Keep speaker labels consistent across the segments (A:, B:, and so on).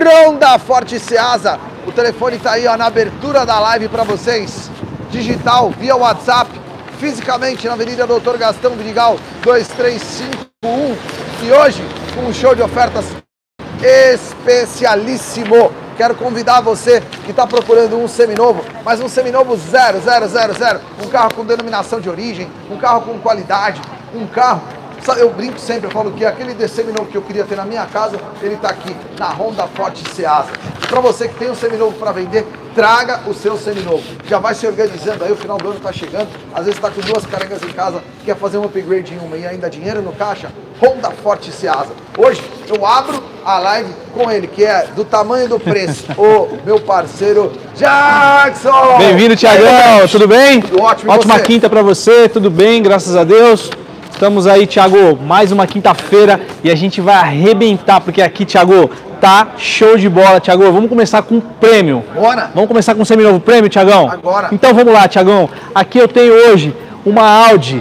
A: Honda Forte Ceasa. O telefone tá aí, ó, na abertura da live para vocês. Digital, via WhatsApp, fisicamente na Avenida Doutor Gastão Vidigal 2351. E hoje, com um show de ofertas especialíssimo. Quero convidar você que está procurando um seminovo, mas um seminovo 000, um carro com denominação de origem, um carro com qualidade, um carro... Eu brinco sempre, eu falo que aquele seminovo que eu queria ter na minha casa, ele está aqui, na Honda Forte Ceasa. Para você que tem um seminovo para vender, traga o seu seminovo. Já vai se organizando aí, o final do ano está chegando, às vezes está com 2 carregas em casa, quer fazer um upgrade em uma e ainda dinheiro no caixa, Honda Forte Ceasa. Hoje eu abro a live com ele, que é do tamanho do preço, o meu parceiro Jackson!
B: Bem-vindo, Thiagão, tudo bem?
A: Tudo ótimo.
B: Ótima quinta para você, tudo bem, graças a Deus. Estamos aí, Thiago, mais uma quinta-feira e a gente vai arrebentar, porque aqui, Thiago, tá show de bola, Thiago. Vamos começar com um prêmio.
A: Bora!
B: Vamos começar com um seminovo prêmio, Thiagão?
A: Agora!
B: Então vamos lá, Thiagão. Aqui eu tenho hoje uma Audi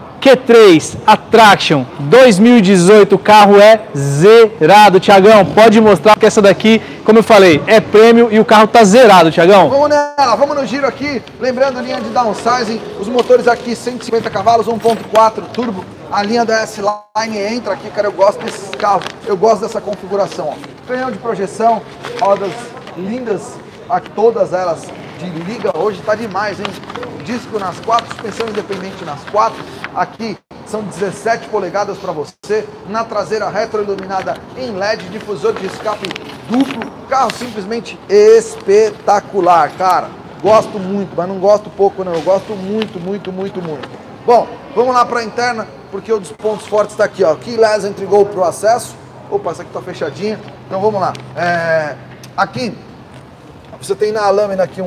B: Q3 Attraction 2018, o carro é zerado, Thiagão. Pode mostrar que essa daqui, como eu falei, é prêmio e o carro tá zerado, Thiagão.
A: Vamos nela, vamos no giro aqui. Lembrando a linha de downsizing, os motores aqui 150 cavalos, 1.4 turbo. A linha da S-Line entra aqui, cara, eu gosto desses carros, eu gosto dessa configuração. Ó. Canhão de projeção, rodas lindas, aqui, todas elas de liga, hoje tá demais, hein? Disco nas 4, suspensão independente nas 4. Aqui são 17 polegadas para você. Na traseira retroiluminada em LED, difusor de escape duplo. Carro simplesmente espetacular, cara. Gosto muito, mas não gosto pouco não. Eu gosto muito, muito, muito, muito. Bom, vamos lá para a interna, porque um dos pontos fortes está aqui, ó. Keyless Entry Go pro acesso. Opa, essa aqui tá fechadinha. Então vamos lá. Aqui você tem na lâmina aqui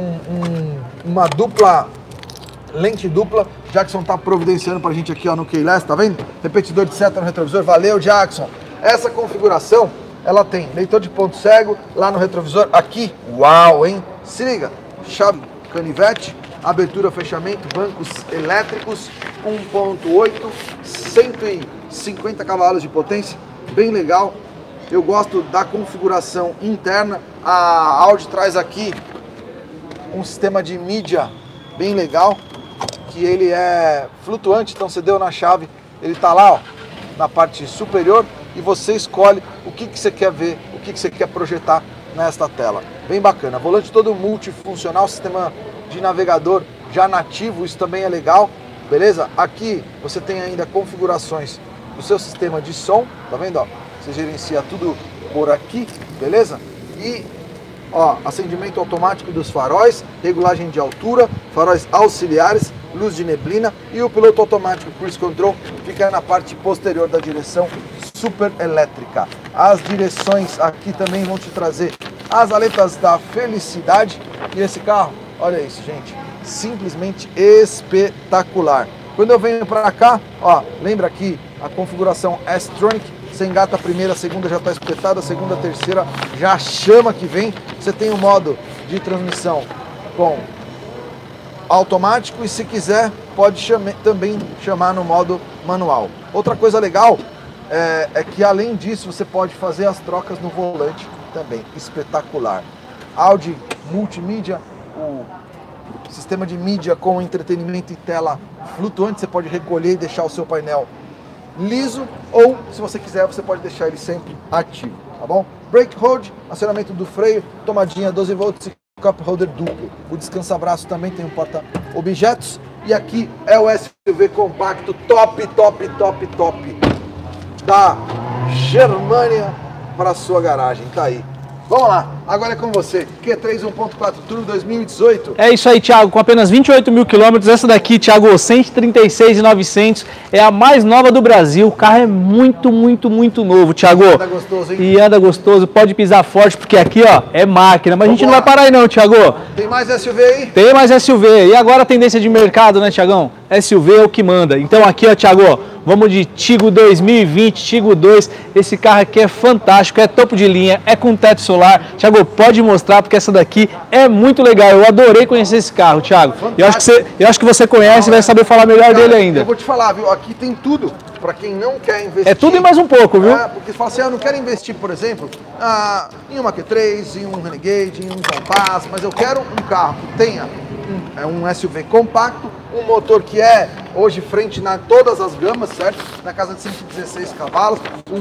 A: uma dupla, lente dupla. Jackson tá providenciando pra gente aqui, ó, no Keyless, tá vendo? Repetidor de seta no retrovisor. Valeu, Jackson. Essa configuração, ela tem leitor de ponto cego lá no retrovisor. Aqui, uau, hein? Se liga, chave canivete, abertura, fechamento, bancos elétricos, 1.8, 150 cavalos de potência, bem legal. Eu gosto da configuração interna. A Audi traz aqui um sistema de mídia bem legal, que ele é flutuante, então você deu na chave, ele tá lá, ó, na parte superior, e você escolhe o que você quer ver, o que você quer projetar nesta tela. Bem bacana. Volante todo multifuncional, sistema de navegador já nativo, isso também é legal, beleza? Aqui você tem ainda configurações do seu sistema de som, tá vendo, ó? Você gerencia tudo por aqui, beleza? E ó, acendimento automático dos faróis, regulagem de altura, faróis auxiliares, luz de neblina e o piloto automático Cruise Control fica na parte posterior da direção super elétrica. As direções aqui também vão te trazer as aletas da felicidade e esse carro, olha isso, gente, simplesmente espetacular. Quando eu venho para cá, ó, lembra aqui a configuração S-Tronic, você engata a primeira, a segunda já está espetada, a segunda, a terceira já chama que vem. Você tem o modo de transmissão com automático e se quiser pode também chamar no modo manual. Outra coisa legal é que além disso você pode fazer as trocas no volante também, espetacular. Audi multimídia, o sistema de mídia com entretenimento e tela flutuante, você pode recolher e deixar o seu painel liso, ou se você quiser você pode deixar ele sempre ativo, tá bom? Brake hold, acionamento do freio, tomadinha 12 volts e cup holder duplo. O descansa-braço também tem um porta-objetos e aqui é o SUV compacto top da Germânia para sua garagem, tá aí. Vamos lá, agora é com você, Q3 1.4 Turbo 2018.
B: É isso aí, Thiago, com apenas 28 mil quilômetros, essa daqui, Thiago, 136.900, é a mais nova do Brasil, o carro é muito novo, Thiago.
A: Anda gostoso, hein?
B: E anda gostoso, pode pisar forte, porque aqui, ó, é máquina, mas a gente não vai parar aí não, Thiago.
A: Tem mais SUV aí?
B: Tem mais SUV, e agora a tendência de mercado, né, Thiagão? SUV é o que manda. Então aqui, ó, Thiago, vamos de Tigo 2020, Tigo 2, esse carro aqui é fantástico, é topo de linha, é com teto solar. Thiago, pode mostrar, porque essa daqui é muito legal, eu adorei conhecer esse carro, Thiago. Eu acho que você conhece e vai saber falar melhor dele ainda.
A: Eu vou te falar, viu, aqui tem tudo para quem não quer investir.
B: É tudo e mais um pouco, viu?
A: Porque fala assim, eu não quero investir, por exemplo, em uma Q3, em um Renegade, em um Compass, mas eu quero um carro que tenha um SUV compacto, um motor que é hoje frente na todas as gamas, certo? Na casa de 116 cavalos,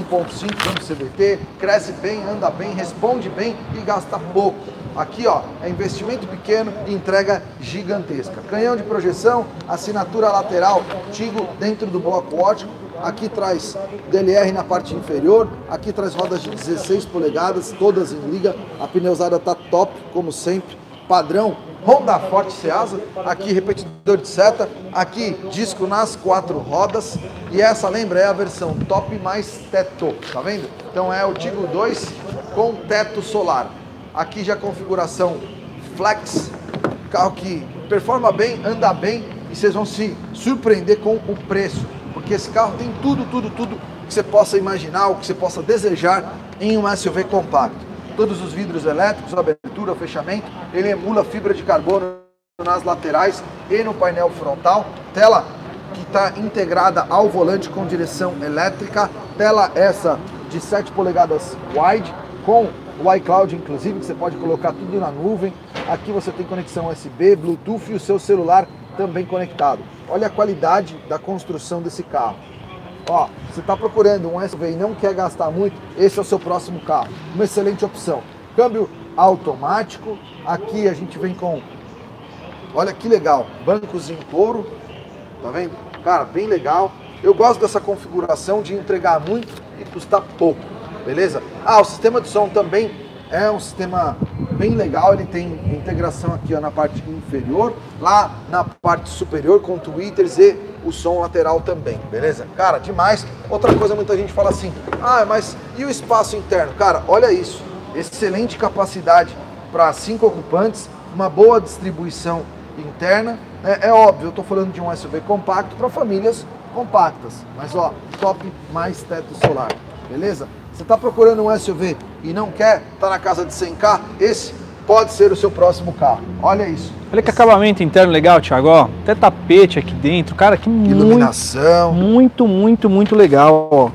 A: 1.5 CVT, cresce bem, anda bem, responde bem e gasta pouco. Aqui, ó, é investimento pequeno e entrega gigantesca. Canhão de projeção, assinatura lateral Tigo dentro do bloco ótico. Aqui traz DLR na parte inferior, aqui traz rodas de 16 polegadas, todas em liga. A pneusada tá top, como sempre, padrão Honda Forte Ceasa. Aqui repetidor de seta, aqui disco nas 4 rodas. E essa, lembra, é a versão top mais teto, tá vendo? Então é o Tigo 2 com teto solar. Aqui já a configuração Flex, carro que performa bem, anda bem e vocês vão se surpreender com o preço, porque esse carro tem tudo que você possa imaginar, o que você possa desejar em um SUV compacto. Todos os vidros elétricos, abertura, fechamento, ele emula fibra de carbono nas laterais e no painel frontal, tela que está integrada ao volante com direção elétrica, tela essa de 7 polegadas wide, com o iCloud, inclusive, que você pode colocar tudo na nuvem. Aqui você tem conexão USB, Bluetooth e o seu celular também conectado. Olha a qualidade da construção desse carro. Ó, você está procurando um SUV e não quer gastar muito, esse é o seu próximo carro. Uma excelente opção. Câmbio automático. Aqui a gente vem com, olha que legal, bancos em couro. Tá vendo? Cara, bem legal. Eu gosto dessa configuração de entregar muito e custar pouco. Beleza? O sistema de som também é um sistema bem legal, ele tem integração aqui, ó, na parte inferior, lá na parte superior com tweeters e o som lateral também, beleza? Cara, demais. Outra coisa, muita gente fala assim, mas e o espaço interno? Cara, olha isso, excelente capacidade para 5 ocupantes, uma boa distribuição interna. É óbvio, eu tô falando de um SUV compacto para famílias compactas, mas ó, top mais teto solar, beleza? Você está procurando um SUV e não quer, tá na casa de 100k, esse pode ser o seu próximo carro. Olha isso.
B: Olha que acabamento interno legal, Thiago, ó. Até tapete aqui dentro, cara, que
A: iluminação.
B: Muito legal,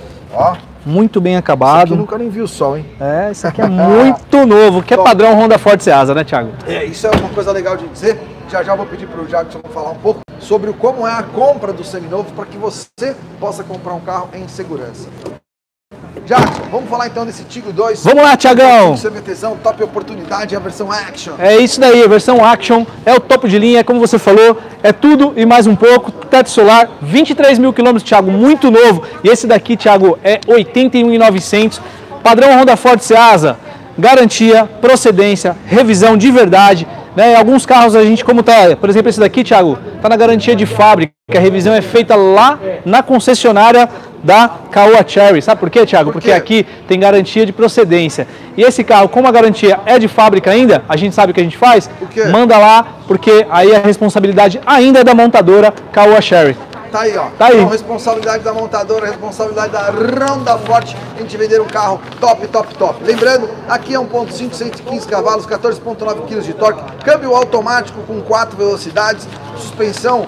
B: ó. Muito bem acabado.
A: Isso aqui nunca nem viu o sol, hein?
B: Isso aqui é muito novo, que é padrão Honda Forte Ceasa, né, Thiago?
A: Isso é uma coisa legal de dizer. Já vou pedir para o Jackson falar um pouco sobre como é a compra do seminovo para que você possa comprar um carro em segurança. Jackson, vamos falar então desse Tigo 2.
B: Vamos lá, Thiagão.
A: CVTzão, top oportunidade, a versão Action.
B: É isso daí, a versão Action é o topo de linha, como você falou, é tudo e mais um pouco. Teto solar, 23 mil quilômetros, Thiago, muito novo. E esse daqui, Thiago, é 81.900. Padrão Honda Forte Ceasa, garantia, procedência, revisão de verdade. Né? Alguns carros a gente, como tá, por exemplo, esse daqui, Thiago, tá na garantia de fábrica. A revisão é feita lá na concessionária da Caoa Chery. Sabe por quê, Thiago? Porque aqui tem garantia de procedência. E esse carro, como a garantia é de fábrica ainda, a gente sabe o que a gente faz? Manda lá, porque aí a responsabilidade ainda é da montadora Caoa Chery.
A: Tá aí, ó.
B: Tá aí.
A: Então, responsabilidade da montadora, responsabilidade da Honda Forte, a gente vender um carro top. Lembrando, aqui é 1.5, 115 cavalos, 14.9 kg de torque, câmbio automático com 4 velocidades, suspensão.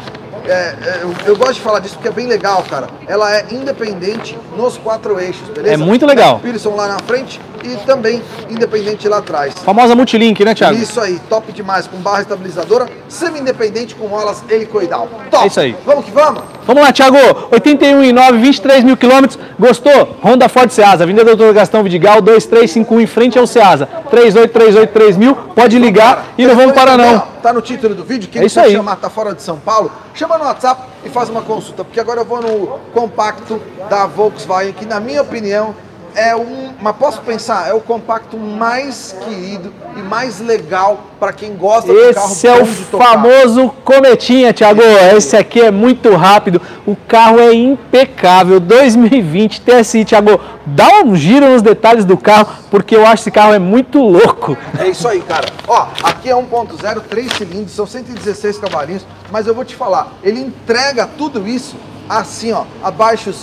A: Eu gosto de falar disso porque é bem legal, cara. Ela é independente nos 4 eixos, beleza?
B: É muito legal.
A: Pearson lá na frente e também independente lá atrás.
B: Famosa multilink, né, Thiago?
A: Isso aí, top demais, com barra estabilizadora, semi-independente com molas helicoidal. Top!
B: É isso aí.
A: Vamos que vamos?
B: Vamos lá, Thiago. 81.900, 23 mil quilômetros. Gostou? Honda Forte Ceasa, Avenida Doutor Gastão Vidigal, 2351 em frente ao Ceasa. 38383000, pode ligar e não vamos parar não.
A: Tá no título do vídeo, quem quiser chamar, tá fora de São Paulo, chama no WhatsApp e faz uma consulta, porque agora eu vou no compacto da Volkswagen, que na minha opinião mas posso pensar, é o compacto mais querido e mais legal para quem gosta de carro bom de tocar.
B: Esse é o famoso Cometinha, Thiago. Esse aqui é muito rápido, o carro é impecável, 2020 TSI, Thiago. Dá um giro nos detalhes do carro, porque eu acho que esse carro é muito louco.
A: É isso aí, cara. Ó, aqui é 1.0, 3 cilindros, são 116 cavalinhos, mas eu vou te falar, ele entrega tudo isso assim, ó, abaixo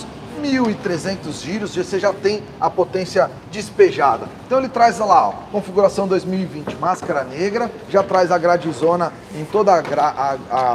A: 1.300 giros, você já tem a potência despejada. Então ele traz lá, ó, configuração 2020, máscara negra, já traz a gradezona em toda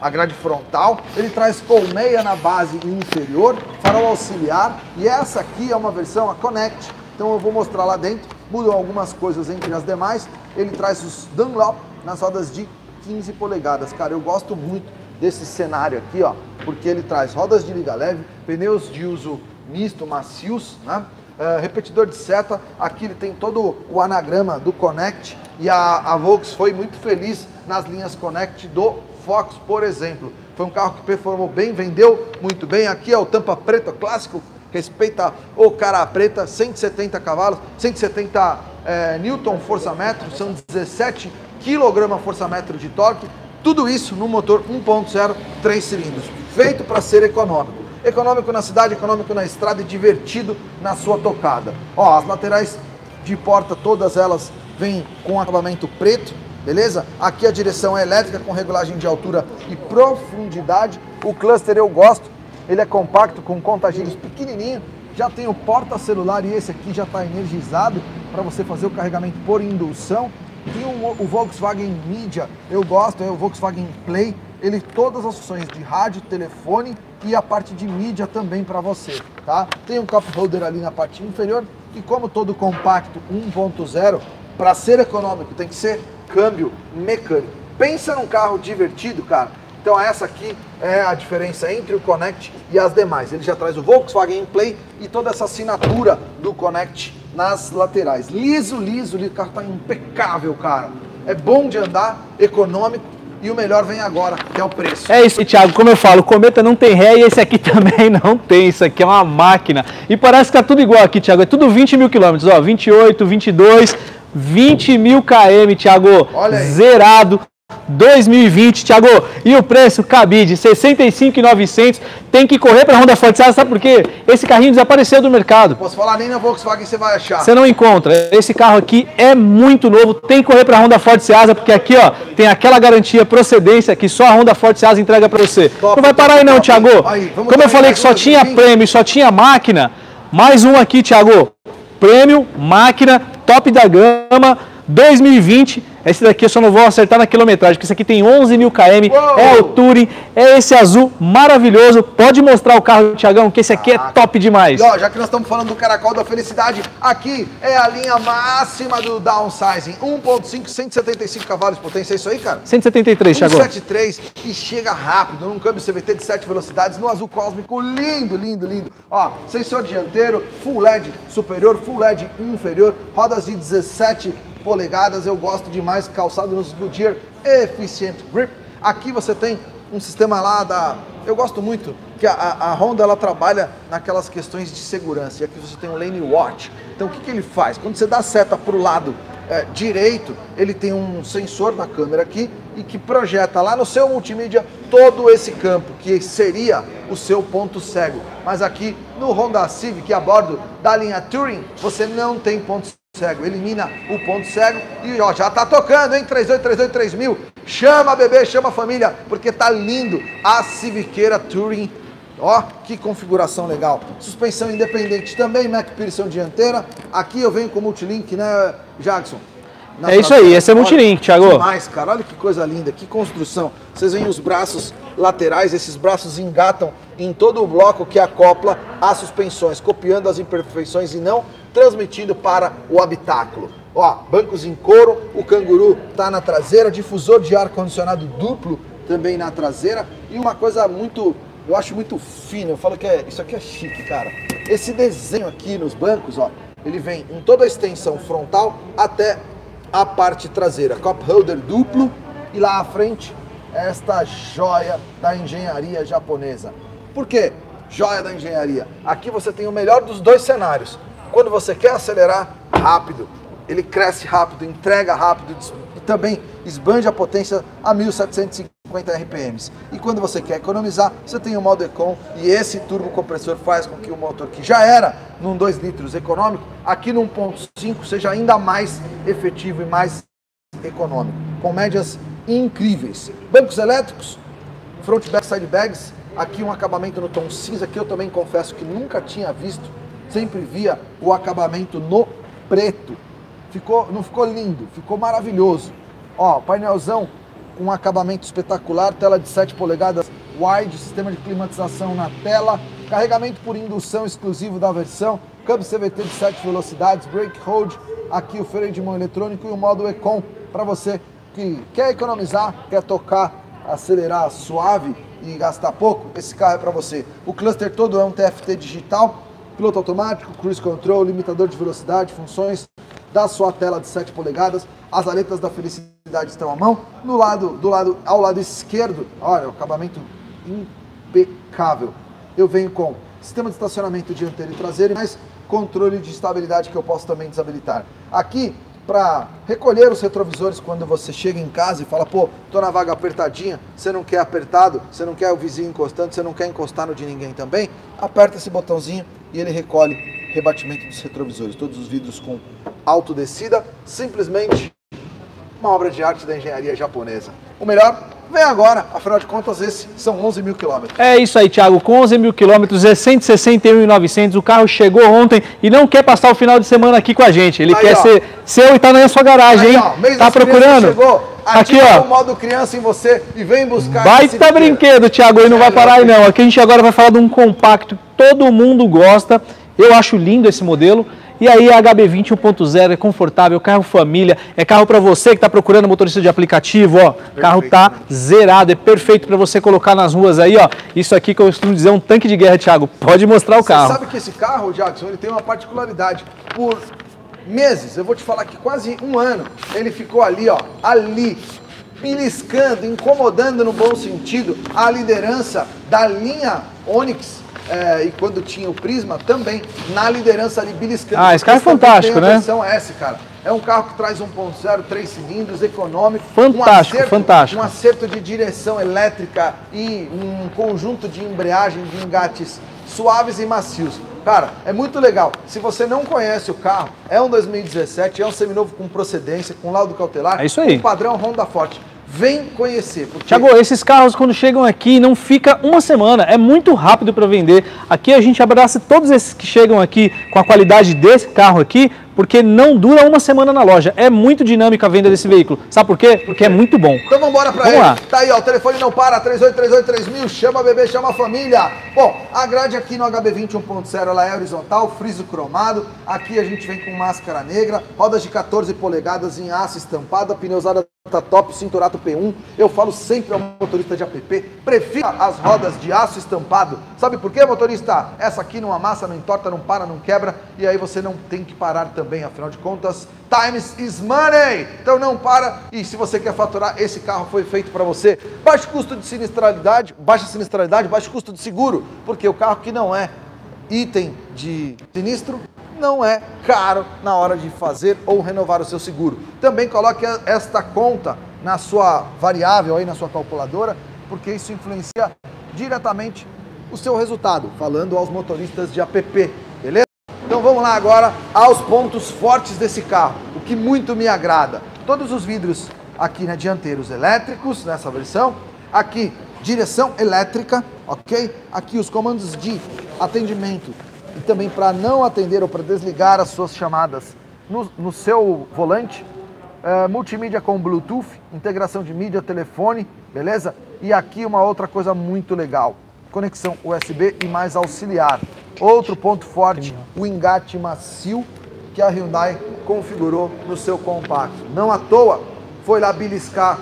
A: a grade frontal, ele traz colmeia na base inferior, farol auxiliar, e essa aqui é uma versão, a Connect. Então eu vou mostrar lá dentro, mudam algumas coisas entre as demais. Ele traz os Dunlop nas rodas de 15 polegadas. Cara, eu gosto muito desse cenário aqui, ó, porque ele traz rodas de liga leve, pneus de uso misto, macios, né? Repetidor de seta. Aqui ele tem todo o anagrama do Connect, e a Volks foi muito feliz nas linhas Connect do Fox, por exemplo. Foi um carro que performou bem, vendeu muito bem. Aqui é o tampa preta clássico, respeita o cara preta, 170 cavalos, 170 Newton força-metro, são 17 kg força-metro de torque. Tudo isso no motor 1.0, 3 cilindros, feito para ser econômico. Econômico na cidade, econômico na estrada e divertido na sua tocada. Ó, as laterais de porta, todas elas vêm com acabamento preto, beleza? Aqui a direção é elétrica com regulagem de altura e profundidade. O cluster eu gosto, ele é compacto com contagilhos pequenininho. Já tem o porta-celular e esse aqui já está energizado para você fazer o carregamento por indução. Tem o Volkswagen Media, eu gosto, é o Volkswagen Play. Ele todas as funções de rádio, telefone e a parte de mídia também para você, tá? Tem um cup holder ali na parte inferior e, como todo compacto 1.0, para ser econômico tem que ser câmbio mecânico. Pensa num carro divertido, cara. Então essa aqui é a diferença entre o Connect e as demais. Ele já traz o Volkswagen Play e toda essa assinatura do Connect nas laterais. Liso, liso, liso. O carro tá impecável, cara. É bom de andar, econômico. E o melhor vem agora, que é o preço. É
B: isso, Thiago. Como eu falo, o Cometa não tem ré e esse aqui também não tem. Isso aqui é uma máquina. E parece que tá tudo igual aqui, Thiago. É tudo 20 mil quilômetros, ó. 28, 22, 20 mil km, Thiago.
A: Olha aí.
B: Zerado. 2020, Thiago, e o preço cabide, 65.900, tem que correr para a Honda Forte Siasa, sabe por quê? Esse carrinho desapareceu do mercado.
A: Posso falar, nem na Volkswagen você vai achar.
B: Você não encontra, esse carro aqui é muito novo, tem que correr para a Honda Forte Siasa, porque aqui, ó, tem aquela garantia procedência que só a Honda Forte Siasa entrega para você.
A: Top,
B: não vai parar aí não, Thiago. Como eu falei que só tinha prêmio, só tinha máquina, mais um aqui, Thiago, prêmio, máquina, top da gama, 2020, esse daqui eu só não vou acertar na quilometragem, porque esse aqui tem 11 mil km, é o Touring, é esse azul maravilhoso. Pode mostrar o carro, Thiagão, que esse aqui é top demais.
A: E ó, já que nós estamos falando do Caracol da Felicidade, aqui é a linha máxima do downsizing, 1.5, 175 cavalos de potência, é isso aí, cara?
B: 173, Thiago.
A: 173 e chega rápido, num câmbio CVT de 7 velocidades, no azul cósmico, lindo, lindo, lindo. Ó, sensor dianteiro, full LED superior, full LED inferior, rodas de 17 polegadas, eu gosto demais, calçado nos Goodyear Efficient Grip. Aqui você tem um sistema lá da... Eu gosto muito que a Honda, ela trabalha naquelas questões de segurança, e aqui você tem um Lane Watch. Então o que ele faz? Quando você dá a seta para o lado direito, ele tem um sensor na câmera aqui e que projeta lá no seu multimídia todo esse campo, que seria o seu ponto cego. Mas aqui no Honda Civic, a bordo da linha Touring, você não tem ponto cego, elimina o ponto cego e ó, já tá tocando, hein? 38383000, chama bebê, chama a família, porque tá lindo a Civiqueira Touring. Ó, que configuração legal. Suspensão independente também, McPherson dianteira. Aqui eu venho com multilink, né, Jackson?
B: É isso aí, esse é multilink, Thiago.
A: Demais, cara, olha que coisa linda, que construção. Vocês veem os braços laterais, esses braços engatam em todo o bloco que acopla as suspensões, copiando as imperfeições e não transmitindo para o habitáculo. Ó, bancos em couro, o canguru tá na traseira, difusor de ar-condicionado duplo também na traseira. E uma coisa muito, eu acho muito fina, eu falo que isso aqui é chique, cara. Esse desenho aqui nos bancos, ó, ele vem em toda a extensão frontal até a parte traseira. Cup holder duplo e lá à frente, esta joia da engenharia japonesa. Por quê? Joia da engenharia. Aqui você tem o melhor dos dois cenários. Quando você quer acelerar rápido, ele cresce rápido, entrega rápido e também esbanja a potência a 1750 RPMs. E quando você quer economizar, você tem o modo Econ e esse turbo compressor faz com que o motor que já era num 2 litros econômico, aqui no 1.5 seja ainda mais efetivo e mais econômico, com médias incríveis. Bancos elétricos, front back side bags, aqui um acabamento no tom cinza que eu também confesso que nunca tinha visto. Sempre via o acabamento no preto. Não ficou lindo, ficou maravilhoso. Ó, painelzão com um acabamento espetacular, tela de 7 polegadas wide, sistema de climatização na tela, carregamento por indução exclusivo da versão, câmbio CVT de 7 velocidades, brake hold, aqui o freio de mão eletrônico e o modo Econ, para você que quer economizar, quer tocar, acelerar suave e gastar pouco, esse carro é para você. O cluster todo é um TFT digital, piloto automático, cruise control, limitador de velocidade, funções da sua tela de 7 polegadas, as aletas da felicidade estão à mão. Ao lado esquerdo, olha, o acabamento impecável. Eu venho com sistema de estacionamento dianteiro e traseiro, mas controle de estabilidade que eu posso também desabilitar. Aqui, para recolher os retrovisores quando você chega em casa e fala, pô, tô na vaga apertadinha, você não quer apertado, você não quer o vizinho encostando, você não quer encostar no de ninguém também, aperta esse botãozinho e ele recolhe rebatimento dos retrovisores, todos os vidros com autodescida, simplesmente uma obra de arte da engenharia japonesa. O melhor vem agora, afinal de contas, esses são 11 mil quilômetros.
B: É isso aí, Thiago, com 11 mil quilômetros, é 161.900, o carro chegou ontem e não quer passar o final de semana aqui com a gente, ele aí, quer ser seu e tá na sua garagem, aí, hein? Ó, tá procurando?
A: Chegou,
B: aqui, ó,
A: o modo criança em você e vem buscar.
B: Baita brinquedo, Thiago, ele não vai parar aí não. Aqui a gente agora vai falar de um compacto que todo mundo gosta, eu acho lindo esse modelo. E aí a HB20 1.0 é confortável, carro família, é carro para você que está procurando motorista de aplicativo, ó. O carro tá zerado, é perfeito para você colocar nas ruas aí, ó. Isso aqui que eu costumo dizer é um tanque de guerra, Thiago. Pode mostrar o carro.
A: Você sabe que esse carro, Jackson, ele tem uma particularidade. Por meses, eu vou te falar que quase um ano, ele ficou ali, ó, beliscando, incomodando no bom sentido a liderança da linha Onix. E quando tinha o Prisma também na liderança ali beliscando.
B: Ah, esse carro é fantástico, né?
A: A versão S, cara. É um carro que traz 1.0, 3 cilindros, econômico.
B: Fantástico, fantástico.
A: Um acerto de direção elétrica e um conjunto de embreagem de engates suaves e macios. Cara, é muito legal. Se você não conhece o carro, é um 2017, é um seminovo com procedência, com laudo cautelar.
B: É isso aí.
A: Com padrão Honda Forte. Vem conhecer. Porque...
B: Thiago, esses carros quando chegam aqui não fica uma semana, é muito rápido para vender. Aqui a gente abraça todos esses que chegam aqui com a qualidade desse carro aqui, porque não dura uma semana na loja. É muito dinâmica a venda desse veículo. Sabe por quê? Porque é muito bom.
A: Então vamos embora para ele. Lá. Tá aí, ó, o telefone não para, 3838-3000, chama a bebê, chama a família. Bom, a grade aqui no HB20 1.0, ela é horizontal, friso cromado. Aqui a gente vem com máscara negra, rodas de 14 polegadas em aço estampado, a pneusada tá top, cinturato P1. Eu falo sempre ao motorista de app, prefira as rodas de aço estampado. Sabe por quê, motorista? Essa aqui não amassa, não entorta, não para, não quebra, e aí você não tem que parar também, afinal de contas, times is money. Então não para, e se você quer faturar, esse carro foi feito para você. Baixo custo de sinistralidade, baixa sinistralidade, baixo custo de seguro, porque o carro que não é item de sinistro, não é caro na hora de fazer ou renovar o seu seguro. Também coloque esta conta na sua variável, aí na sua calculadora, porque isso influencia diretamente o seu resultado, falando aos motoristas de app, beleza? Então vamos lá agora aos pontos fortes desse carro, o que muito me agrada. Todos os vidros aqui na dianteiros elétricos, nessa versão, aqui direção elétrica, ok? Aqui os comandos de atendimento e também para não atender ou para desligar as suas chamadas no seu volante, multimídia com Bluetooth, integração de mídia, telefone, beleza? E aqui uma outra coisa muito legal, conexão USB e mais auxiliar. Outro ponto forte, o engate macio que a Hyundai configurou no seu compacto. Não à toa, foi lá beliscar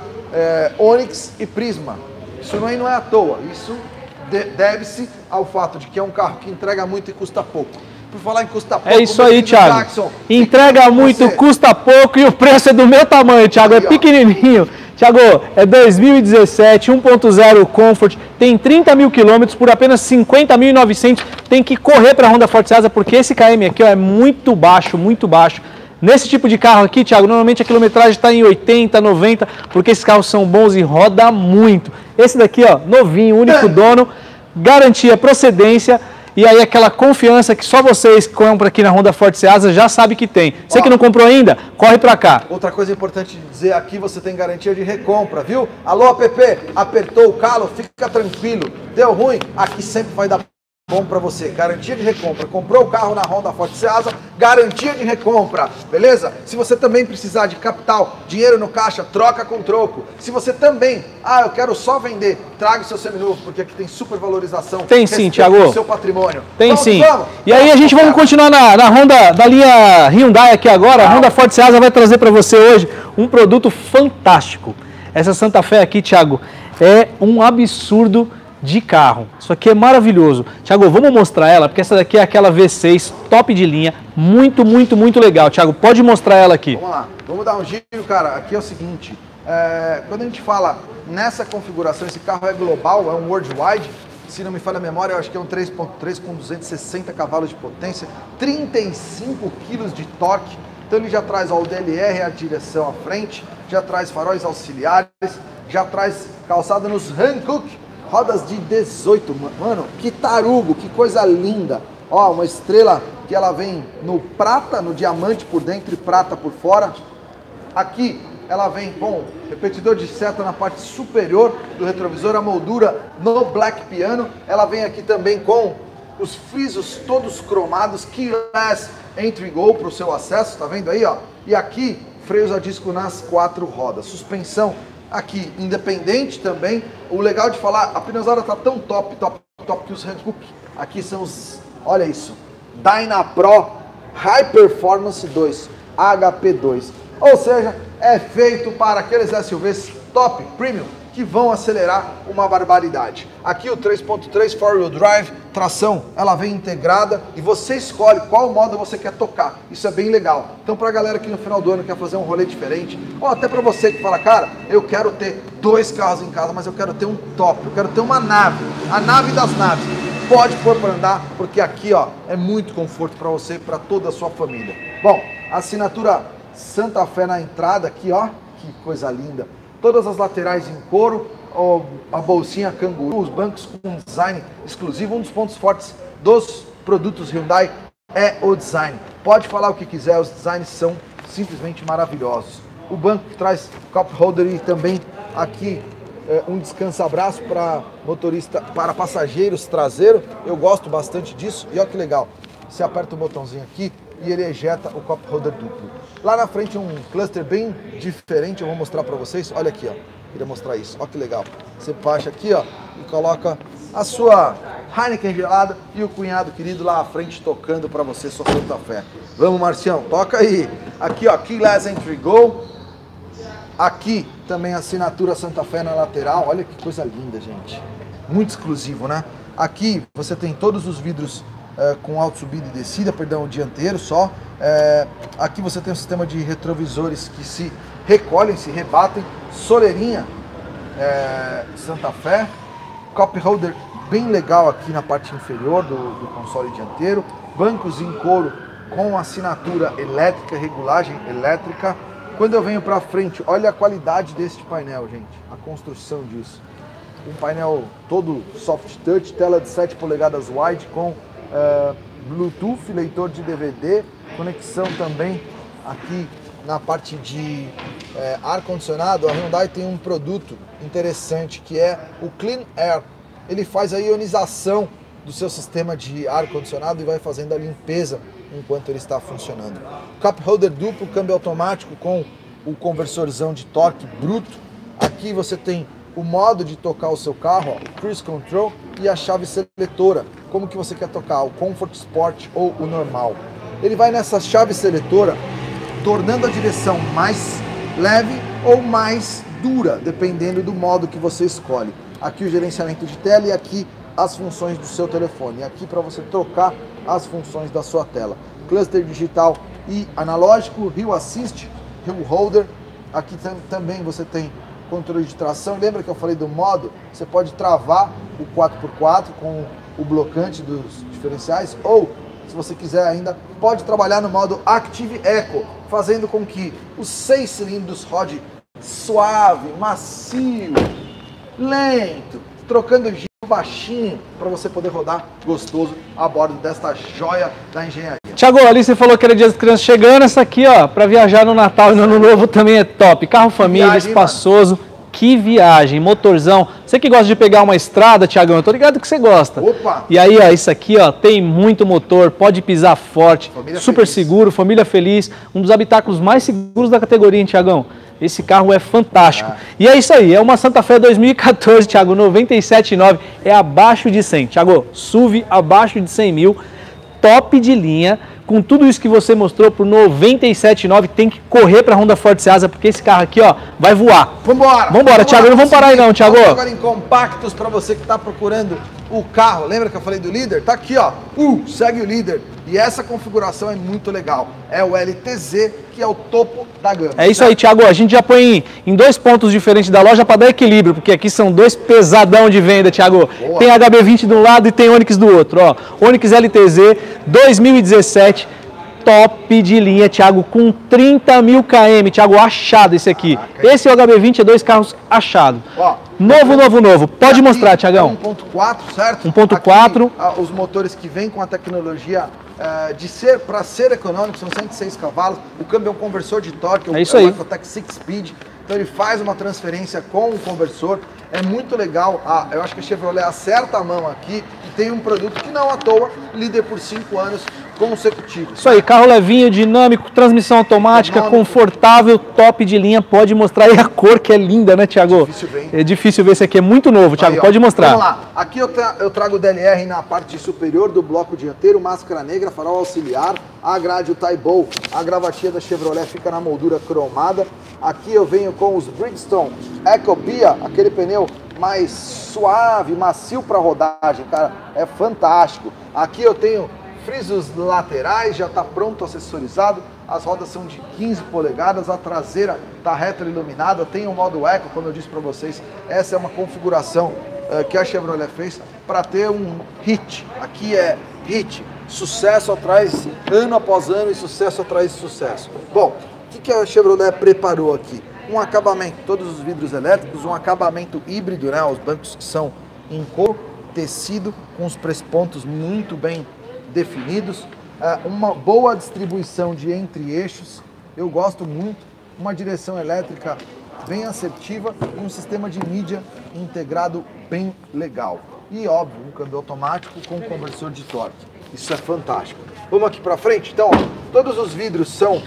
A: Onix e Prisma. Isso não é à toa, isso deve-se ao fato de que é um carro que entrega muito e custa pouco. Por falar em custa pouco...
B: É isso aí, Thiago. Jackson, entrega muito, custa pouco e o preço é do meu tamanho, Thiago, é pequenininho. Thiago, é 2017, 1.0 Comfort, tem 30 mil quilômetros por apenas 50.900. Tem que correr para a Honda Forte Seasa porque esse KM aqui ó, é muito baixo, muito baixo. Nesse tipo de carro aqui, Thiago, normalmente a quilometragem está em 80, 90, porque esses carros são bons e roda muito. Esse daqui, ó, novinho, único dono, garantia, procedência e aí aquela confiança que só vocês que compram aqui na Honda Forte Seasa já sabe que tem. Você que não comprou ainda, corre para cá.
A: Outra coisa importante de dizer, aqui você tem garantia de recompra, viu? Alô, app, apertou o calo, fica tranquilo. Deu ruim, aqui sempre vai dar bom para você, garantia de recompra. Comprou o carro na Honda Forte Ceasa, garantia de recompra, beleza? Se você também precisar de capital, dinheiro no caixa, troca com troco. Se você também, eu quero só vender, traga o seu seminovo, porque aqui tem super valorização.
B: Tem sim, Thiago.
A: Seu patrimônio.
B: Tem sim. E aí a gente vamos continuar na Honda da linha Hyundai aqui agora. A Honda Forte Ceasa vai trazer para você hoje um produto fantástico. Essa Santa Fé aqui, Thiago, é um absurdo de carro. Isso aqui é maravilhoso. Thiago, vamos mostrar ela, porque essa daqui é aquela V6 top de linha, muito, muito, muito legal. Thiago, pode mostrar ela aqui.
A: Vamos lá, vamos dar um giro, cara. Aqui é o seguinte, quando a gente fala nessa configuração, esse carro é global, é um worldwide, se não me falha a memória, eu acho que é um 3.3 com 260 cavalos de potência, 35 kg de torque. Então ele já traz o DLR, a direção à frente, já traz faróis auxiliares, já traz calçada nos Hankook, rodas de 18, mano, que tarugo, que coisa linda. Ó, uma estrela que ela vem no prata, no diamante por dentro e prata por fora. Aqui ela vem com repetidor de seta na parte superior do retrovisor, a moldura no black piano. Ela vem aqui também com os frisos todos cromados, keyless entry go para o seu acesso, tá vendo aí, ó? E aqui, freios a disco nas 4 rodas, suspensão aqui independente também. O legal de falar, a pneusada tá tão top que os Hankook aqui são os, olha isso, Dynapro High Performance 2, HP2. Ou seja, é feito para aqueles SUVs top, premium, que vão acelerar uma barbaridade. Aqui o 3.3 4-wheel drive, tração, ela vem integrada e você escolhe qual modo você quer tocar. Isso é bem legal. Então pra galera que no final do ano quer fazer um rolê diferente, ou até pra você que fala, cara, eu quero ter 2 carros em casa, mas eu quero ter um top, eu quero ter uma nave, a nave das naves. Pode pôr para andar, porque aqui, ó, é muito conforto para você e para toda a sua família. Bom, assinatura Santa Fé na entrada aqui, ó, que coisa linda. Todas as laterais em couro, a bolsinha canguru, os bancos com design exclusivo. Um dos pontos fortes dos produtos Hyundai é o design. Pode falar o que quiser, os designs são simplesmente maravilhosos. O banco que traz cup holder e também aqui um descansa-braço para motorista, para passageiros traseiro. Eu gosto bastante disso. E olha que legal, você aperta o botãozinho aqui e ele ejeta o cup holder duplo. Lá na frente um cluster bem diferente, eu vou mostrar para vocês. Olha aqui, ó, queria mostrar isso, olha que legal. Você baixa aqui, ó, e coloca a sua Heineken gelada e o cunhado querido lá à frente tocando para você sua Santa Fé. Vamos, Marcião, toca aí. Aqui, ó, keyless entry go. Aqui também a assinatura Santa Fé na lateral. Olha que coisa linda, gente. Muito exclusivo, né? Aqui você tem todos os vidros com alto subida e descida, perdão, o dianteiro só. Aqui você tem um sistema de retrovisores que se recolhem, se rebatem. Soleirinha Santa Fé. Cup holder bem legal aqui na parte inferior do console dianteiro. Bancos em couro com assinatura elétrica, regulagem elétrica. Quando eu venho para frente, olha a qualidade deste painel, gente. A construção disso. Um painel todo soft touch, tela de 7 polegadas wide com Bluetooth, leitor de DVD, conexão também aqui na parte de ar-condicionado. A Hyundai tem um produto interessante que é o Clean Air. Ele faz a ionização do seu sistema de ar-condicionado e vai fazendo a limpeza enquanto ele está funcionando. Cup holder duplo, câmbio automático com o conversorzão de torque bruto. Aqui você tem o modo de tocar o seu carro, ó, o Cruise Control e a chave seletora. Como que você quer tocar, o Comfort Sport ou o normal. Ele vai nessa chave seletora, tornando a direção mais leve ou mais dura, dependendo do modo que você escolhe. Aqui o gerenciamento de tela e aqui as funções do seu telefone. Aqui para você trocar as funções da sua tela. Cluster digital e analógico, Hill Assist, Hill Holder. Aqui também você tem controle de tração. Lembra que eu falei do modo? Você pode travar o 4x4 com o blocante dos diferenciais, ou, se você quiser ainda, pode trabalhar no modo Active Eco, fazendo com que os 6 cilindros rode suave, macio, lento, trocando giro baixinho, para você poder rodar gostoso a bordo desta joia da engenharia.
B: Thiago, ali você falou que era dia das crianças chegando, essa aqui, ó, para viajar no Natal e no Ano Novo também é top. Carro família, espaçoso, que viagem, motorzão. Você que gosta de pegar uma estrada, Thiagão, eu tô ligado que você gosta.
A: Opa!
B: E aí, ó, isso aqui, ó, tem muito motor, pode pisar forte,
A: Família
B: super
A: feliz.
B: seguro, família feliz, um dos habitáculos mais seguros da categoria, hein, Thiagão? Esse carro é fantástico. E é isso aí, é uma Santa Fé 2014, Thiago, 97,9, é abaixo de 100. Thiago, SUV abaixo de 100 mil, top de linha, com tudo isso que você mostrou por 97,9, tem que correr para a Honda Forte Seasa, porque esse carro aqui, ó, vai voar.
A: Vambora!
B: Vambora, Thiago, não vamos parar aí não, Thiago.
A: Vamos agora em compactos para você que está procurando o carro. Lembra que eu falei do líder? Tá aqui, ó. Segue o líder. E essa configuração é muito legal. É o LTZ, que é o topo da gama.
B: É isso aí, Thiago. A gente já põe em dois pontos diferentes da loja para dar equilíbrio, porque aqui são dois pesadão de venda, Thiago.
A: Boa.
B: Tem HB20 de um lado e tem Onix do outro, ó. Onix LTZ 2017, top de linha, Thiago, com 30 mil km, Thiago, achado esse aqui.
A: Caraca.
B: Esse é o HB20, é dois carros achados.
A: Ó,
B: Novo. Pode
A: aqui
B: mostrar, Thiagão.
A: É 1.4, certo?
B: 1.4.
A: Aqui, os motores que vêm com a tecnologia para ser econômico, são 106 cavalos. O câmbio é um conversor de torque,
B: É isso aí.
A: o Ecotec 6 Speed. Então ele faz uma transferência com o conversor. É muito legal. Eu acho que a Chevrolet acerta a mão aqui e tem um produto que não à toa, líder por 5 anos consecutivos.
B: Isso aí, carro levinho, dinâmico, transmissão automática, confortável, top de linha. Pode mostrar aí a cor que é linda, né, Thiago?
A: Difícil ver, hein?
B: É difícil ver, esse aqui é muito novo, Thiago,
A: Aí, ó.
B: pode mostrar.
A: Vamos lá, aqui eu trago o DLR na parte superior do bloco dianteiro, máscara negra, farol auxiliar, a grade, o Taibo, a gravatinha da Chevrolet fica na moldura cromada. Aqui eu venho com os Bridgestone Ecopia, aquele pneu mais suave, macio para rodagem, cara, é fantástico. Aqui eu tenho frisos laterais, já está pronto, acessorizado. As rodas são de 15 polegadas, a traseira está retroiluminada, tem o modo Eco, como eu disse para vocês. Essa é uma configuração que a Chevrolet fez para ter um hit. Aqui é hit, sucesso atrás, ano após ano, e sucesso atrás de sucesso. Bom, o que a Chevrolet preparou aqui? Um acabamento, todos os vidros elétricos, um acabamento híbrido, né? Os bancos que são em couro, tecido, com os prespontos muito bem definidos, uma boa distribuição de entre-eixos, eu gosto muito, uma direção elétrica bem assertiva e um sistema de mídia integrado bem legal. E óbvio, um câmbio automático com conversor de torque, isso é fantástico. Vamos aqui para frente, então, ó, todos os vidros são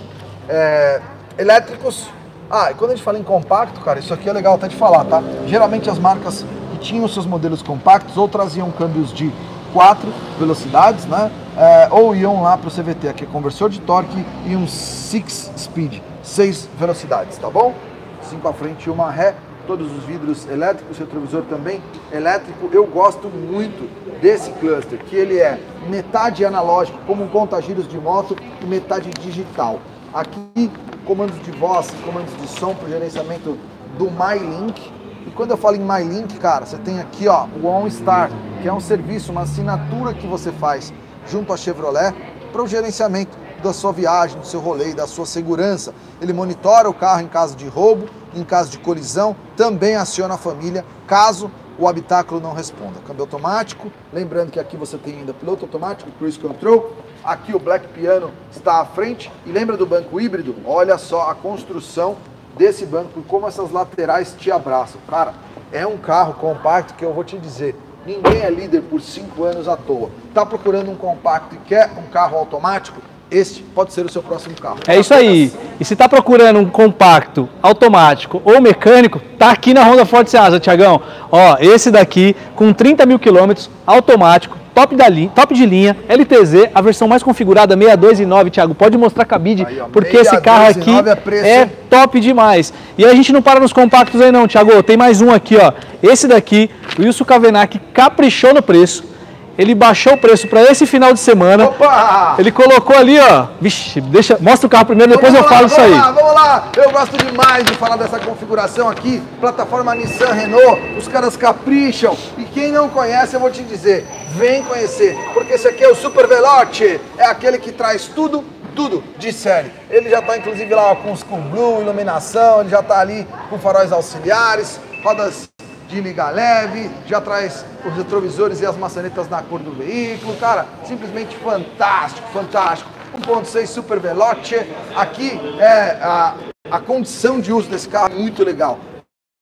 A: elétricos. E quando a gente fala em compacto, cara, isso aqui é legal até de falar, tá? Geralmente as marcas que tinham seus modelos compactos ou traziam câmbios de 4 velocidades, né? Ou iam lá para o CVT, aqui é conversor de torque e um 6 speed, 6 velocidades, tá bom? 5 à frente e uma ré, todos os vidros elétricos, retrovisor também elétrico. Eu gosto muito desse cluster, que ele é metade analógico, como um conta-giros de moto, e metade digital. Aqui, comandos de voz, comandos de som para o gerenciamento do MyLink. E quando eu falo em MyLink, cara, você tem aqui, ó, o OnStar, que é um serviço, uma assinatura que você faz junto à Chevrolet para o gerenciamento da sua viagem, do seu rolê, da sua segurança. Ele monitora o carro em caso de roubo, em caso de colisão, também aciona a família caso o habitáculo não responda. Câmbio automático, lembrando que aqui você tem ainda piloto automático, cruise control. Aqui o Black Piano está à frente. E lembra do banco híbrido? Olha só a construção desse banco e como essas laterais te abraçam. Cara, é um carro compacto que eu vou te dizer, ninguém é líder por 5 anos à toa. Tá procurando um compacto e quer um carro automático? Este pode ser o seu próximo carro.
B: É isso aí. E se tá procurando um compacto automático ou mecânico, tá aqui na Honda Forte Seasa, Thiagão. Ó, esse daqui com 30 mil quilômetros, automático, top de linha, LTZ, a versão mais configurada, 62,9, Thiago. Pode mostrar cabide, aí, ó, porque esse carro aqui é top demais. E a gente não para nos compactos aí não, Thiago. Tem mais um aqui, ó. Esse daqui, o Wilson Cavenac caprichou no preço. Ele baixou o preço para esse final de semana.
A: Opa!
B: Ele colocou ali, ó. Vixe, mostra o carro primeiro, depois eu falo isso aí.
A: Vamos lá! Eu gosto demais de falar dessa configuração aqui. Plataforma Nissan, Renault. Os caras capricham. E quem não conhece, eu vou te dizer, vem conhecer. Porque esse aqui é o Super Veloce. É aquele que traz tudo de série. Ele já está inclusive lá com os Cool Blue, iluminação. Ele já está ali com faróis auxiliares, rodas de liga leve, já traz os retrovisores e as maçanetas na cor do veículo, cara, simplesmente fantástico, fantástico. 1.6 Super Veloce, aqui é a condição de uso desse carro muito legal.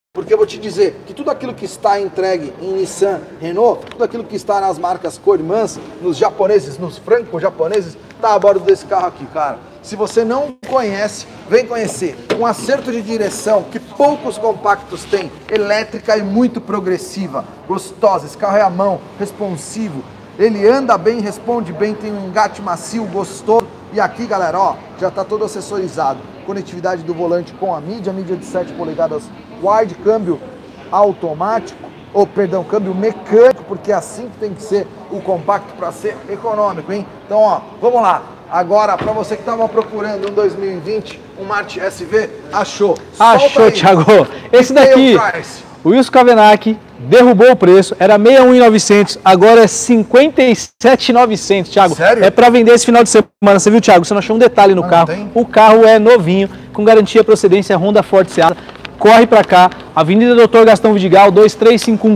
A: Porque eu vou te dizer que tudo aquilo que está entregue em Nissan, Renault, tudo aquilo que está nas marcas co-irmãs, nos japoneses, nos franco-japoneses, está a bordo desse carro aqui, cara. Se você não conhece, vem conhecer. Um acerto de direção que poucos compactos têm, elétrica e muito progressiva, gostosa. Esse carro é à mão, responsivo. Ele anda bem, responde bem, tem um engate macio, gostoso. E aqui, galera, ó, já está todo acessorizado. Conectividade do volante com a mídia de 7 polegadas wide, câmbio automático, ou perdão, câmbio mecânico, porque é assim que tem que ser o compacto para ser econômico, hein? Então, ó, vamos lá. Agora, para você que estava procurando um 2020, um March SV, achou.
B: Achou, Thiago. Esse daqui, o Wilson Cavenac derrubou o preço, era 61.900, agora é 57.900, Thiago.
A: Sério?
B: É para vender esse final de semana, você viu, Thiago? Você não achou um detalhe no carro.
A: Tem?
B: O carro é novinho, com garantia procedência Honda Forte Seasa. Corre para cá, Avenida Doutor Gastão Vidigal, 2351.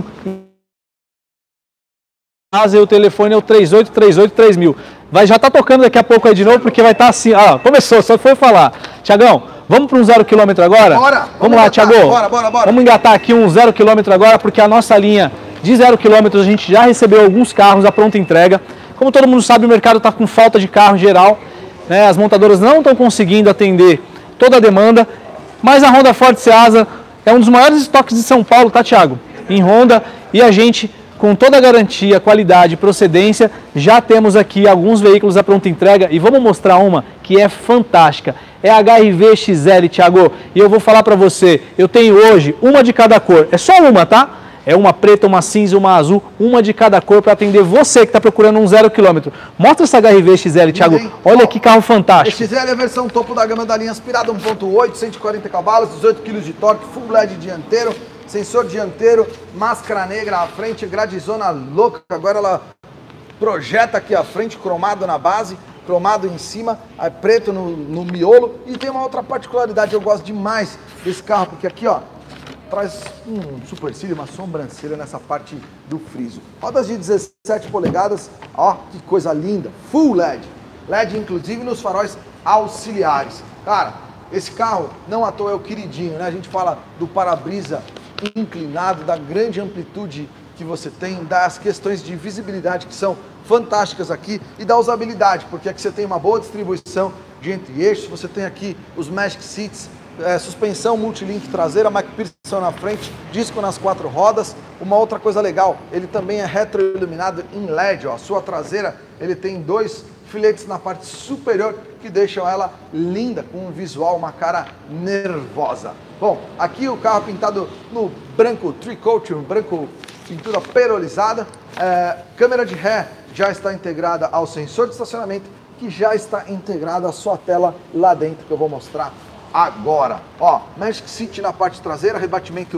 B: O telefone é o 3838-3000. Já tá tocando daqui a pouco aí de novo, porque vai estar assim. Ó, começou, só foi falar. Tiagão, vamos para um 0 km agora?
A: Bora!
B: Vamos lá, Thiago.
A: Bora.
B: Vamos engatar aqui um 0 km agora, porque a nossa linha de 0 km a gente já recebeu alguns carros à pronta entrega. Como todo mundo sabe, o mercado está com falta de carro em geral, né? As montadoras não estão conseguindo atender toda a demanda, mas a Honda Forte Seasa é um dos maiores estoques de São Paulo, tá, Thiago? Em Honda, e a gente, com toda a garantia, qualidade e procedência, já temos aqui alguns veículos à pronta entrega e vamos mostrar uma que é fantástica. É a HR-V XL, Thiago, e eu vou falar para você, eu tenho hoje uma de cada cor, é só uma, tá? É uma preta, uma cinza, uma azul, uma de cada cor para atender você que está procurando um 0 km. Mostra essa HR-V XL, Thiago. Olha que carro fantástico.
A: A XL é a versão topo da gama da linha aspirada 1.8, 140 cavalos, 18 kg de torque, full LED dianteiro, sensor dianteiro, máscara negra à frente, gradizona louca. Agora ela projeta aqui à frente, cromado na base, cromado em cima, preto no miolo. E tem uma outra particularidade, eu gosto demais desse carro, porque aqui, ó, traz um supercílio, uma sobrancelha nessa parte do friso. Rodas de 17 polegadas, ó, que coisa linda, full LED. LED inclusive nos faróis auxiliares. Cara, esse carro não à toa é o queridinho, né? A gente fala do para-brisa inclinado, da grande amplitude que você tem, das questões de visibilidade que são fantásticas aqui e da usabilidade, porque aqui você tem uma boa distribuição de entre-eixos, você tem aqui os Magic Seats, suspensão multilink traseira, McPherson na frente, disco nas 4 rodas. Uma outra coisa legal, ele também é retroiluminado em LED, ó. Sua traseira, ele tem 2 filetes na parte superior que deixam ela linda, com um visual, uma cara nervosa. Bom, aqui o carro pintado no branco tricoat, branco pintura perolizada. Câmera de ré já está integrada ao sensor de estacionamento, que já está integrada à sua tela lá dentro, que eu vou mostrar agora. Ó, Magic Seat na parte traseira, rebatimento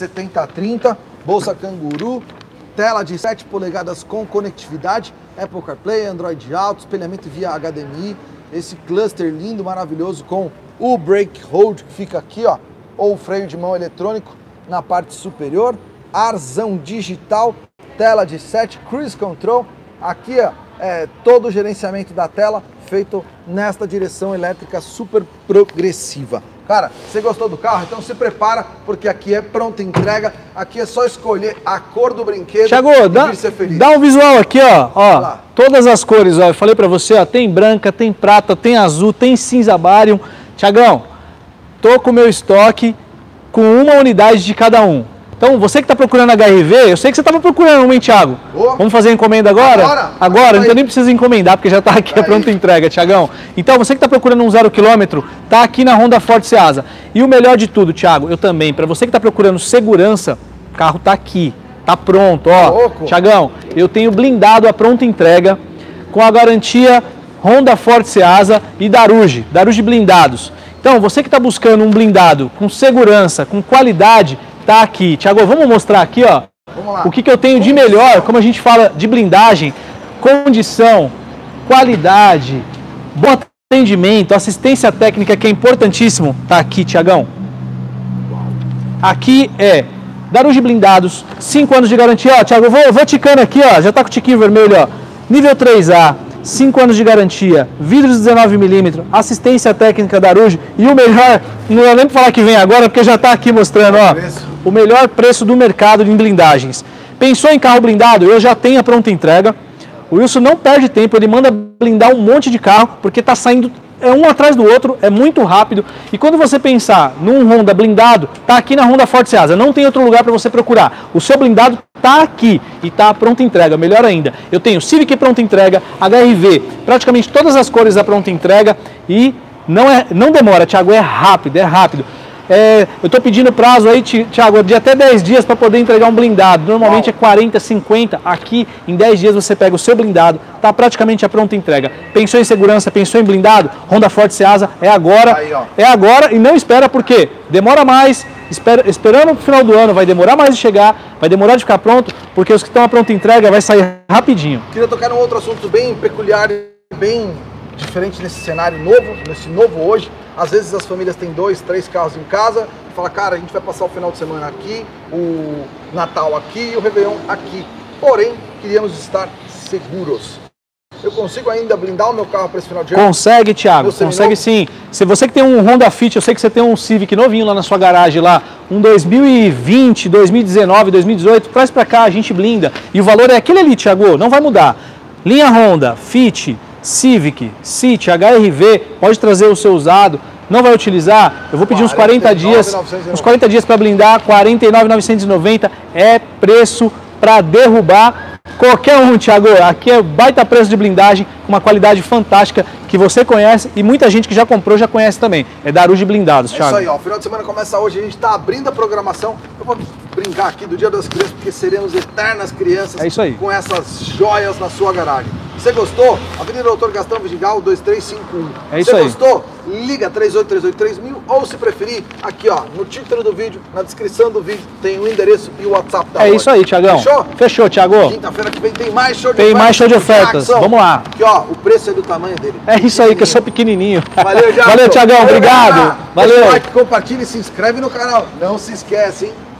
A: 70/30, bolsa canguru, tela de 7 polegadas com conectividade, Apple CarPlay, Android Auto, espelhamento via HDMI, esse cluster lindo, maravilhoso com o brake hold que fica aqui, ó, ou o freio de mão eletrônico na parte superior, arzão digital, tela de 7, cruise control, aqui ó, todo o gerenciamento da tela feito nesta direção elétrica super progressiva. Cara, você gostou do carro? Então se prepara, porque aqui é pronta entrega, aqui é só escolher a cor do brinquedo.
B: Thiago,
A: e ser feliz.
B: Dá um visual aqui, ó, todas as cores, ó, eu falei pra você, ó, tem branca, tem prata, tem azul, tem cinza barium. Thiagão, tô com o meu estoque com uma unidade de cada um. Então, você que está procurando a HR-V, eu sei que você estava procurando uma, hein, Thiago?
A: Oh. Vamos
B: fazer a encomenda agora? Agora, então nem precisa encomendar, porque já está aqui a pronta entrega, Thiagão. Então, você que está procurando um 0 km, está aqui na Honda Forte Seasa. E o melhor de tudo, Thiago, eu também, para você que está procurando segurança, o carro está aqui, está pronto, ó. Thiagão, eu tenho blindado a pronta entrega, com a garantia Honda Forte Seasa e Daruge Blindados. Então, você que está buscando um blindado com segurança, com qualidade, tá aqui. Thiago, vamos mostrar aqui, ó, o que eu tenho de melhor, como a gente fala de blindagem, condição, qualidade, bom atendimento, assistência técnica, que é importantíssimo, tá aqui, Thiagão. Aqui é Daruge Blindados, 5 anos de garantia, ó, Thiago, eu vou ticando aqui, ó, já tá com o tiquinho vermelho, ó, nível 3A, 5 anos de garantia, vidros 19 mm, assistência técnica Daruge e o melhor, não dá nem pra falar que vem agora, porque já tá aqui mostrando, ó. o melhor preço do mercado em blindagens. Pensou em carro blindado? Eu já tenho a pronta entrega. O Wilson não perde tempo, ele manda blindar um monte de carro, porque está saindo um atrás do outro, é muito rápido. E quando você pensar num Honda blindado, está aqui na Honda Forte Seasa, não tem outro lugar para você procurar. O seu blindado está aqui e está a pronta entrega, melhor ainda. Eu tenho Civic pronta entrega, HRV, praticamente todas as cores da pronta entrega e não demora, Thiago, é rápido, é rápido. Eu estou pedindo prazo aí, Thiago, de até 10 dias para poder entregar um blindado. Normalmente é 40, 50. Aqui, em 10 dias, você pega o seu blindado, está praticamente a pronta entrega. Pensou em segurança, pensou em blindado? Honda Forte Seasa é agora. Aí, é agora e não espera porque demora mais. Esperando o final do ano, vai demorar mais de chegar, vai demorar de ficar pronto, porque os que estão a pronta entrega vai sair rapidinho.
A: Queria tocar num outro assunto bem peculiar, bem diferente nesse cenário novo, nesse novo hoje. Às vezes as famílias têm 2, 3 carros em casa e fala, cara, a gente vai passar o final de semana aqui, o Natal aqui e o Réveillon aqui. Porém, queríamos estar seguros. Eu consigo ainda blindar o meu carro para esse final de ano?
B: Consegue, Thiago, consegue sim. Se você que tem um Honda Fit, eu sei que você tem um Civic novinho lá na sua garagem lá, um 2020, 2019, 2018, traz para cá, a gente blinda. E o valor é aquele ali, Thiago, não vai mudar. Linha Honda, Fit, Civic, City, HRV, pode trazer o seu usado, não vai utilizar, eu vou pedir uns 40 dias, para blindar, R$ 49.990 é preço para derrubar qualquer um, Thiago. Aqui é baita preço de blindagem, com uma qualidade fantástica que você conhece e muita gente que já comprou já conhece também. É da Aruge Blindados, Thiago.
A: É isso aí, ó. O final de semana começa hoje, a gente está abrindo a programação. Eu vou brincar aqui do Dia das Crianças, porque seremos eternas crianças.
B: É isso aí.
A: Com essas joias na sua garagem. Você gostou? Avenida Doutor Gastão Vidigal, 2351.
B: É isso aí.
A: Você gostou? Liga 38383000 ou se preferir, aqui ó, no título do vídeo, na descrição do vídeo, tem o endereço e o WhatsApp da loja.
B: É isso aí, Thiagão.
A: Fechou?
B: Fechou, Thiago.
A: Quinta-feira que vem tem mais show de ofertas.
B: Tem mais show de ofertas. Vamos lá.
A: Aqui ó, o preço é do tamanho dele.
B: É isso aí, que eu sou pequenininho.
A: Valeu,
B: Valeu, Thiagão. Obrigado.
A: Valeu. Deixa o like, compartilha e se inscreve no canal. Não se esquece, hein?